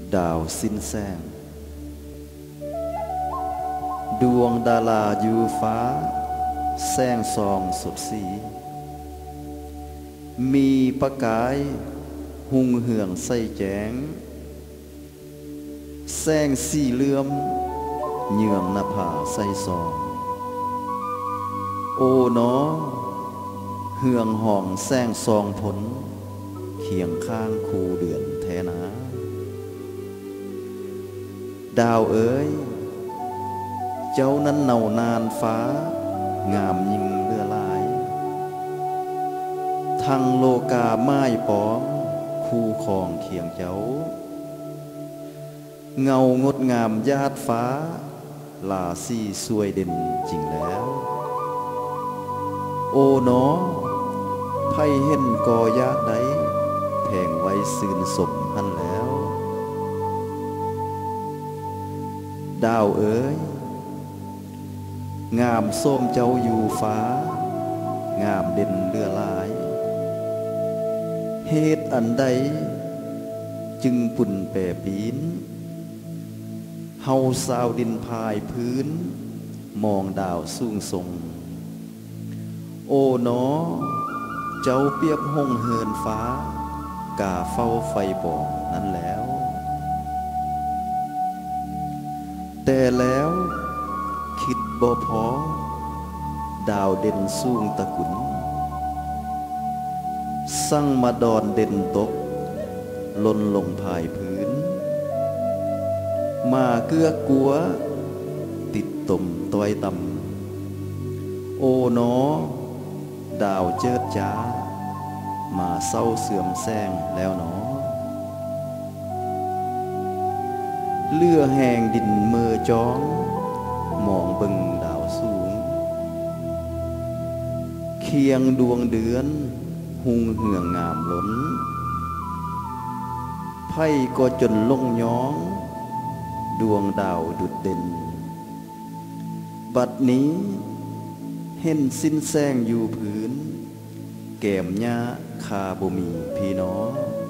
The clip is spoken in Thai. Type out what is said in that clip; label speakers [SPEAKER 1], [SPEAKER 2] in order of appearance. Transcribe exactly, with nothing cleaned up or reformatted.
[SPEAKER 1] ดาวสิ้นแสงดวงดาราอยู่ฟ้าแสงซองสดสีมีประกายหุงเหืองใส่แจงแสงสีเหลื่อมเหยื่องหน้าผาใส่ซองโอ้น้อเหืองห่องแสงซองผลเคียงข้างคูเดือนแทนาดาวเอ๋ยเจ้านั้นเนานานฟ้างามยิ่งเลือลายทั้งโลกาไม้ปองคู่ครองเคียงเจ้าเงางดงามญาติฟ้าลาซี่สวยเด่นจริงแล้วโอ้น้อไพ่เห็นกอยากใดแผงไว้ซื่นสมหันแล้วดาวเอ๋ยงามส้มเจ้าอยู่ฟ้างามเด่นเลือลายเหตุอันใดจึงปุ่นแปรปีนเฮาสาวดินพายพื้นมองดาวสูงส่งโอ้น้อเจ้าเปียบห้องเหินฟ้ากาเฝ้าไฟบ่องนั้นแล้วแต่แล้วคิดบ่พอดาวเด่นสูงตะกุนสั่งมาดอนเด่นตกล่นลงภายพื้นมาเกื้อกัวติดตมต้อยตำโอ้น้อดาวเจิดจ้ามาเศร้าเสื่อมแซงแล้วหนอเลื่อแห่งดินเมื่อจ้องมองเบิ่งดาวสูงเคียงดวงเดือนหุงเหืองงามล้นไพ่ก็จนลงย้องดวงดาวดุดเด่นบัดนี้เห็นสิ้นแสงอยู่พื้นแก้มหญ้าคาบ่มีพี่น้อง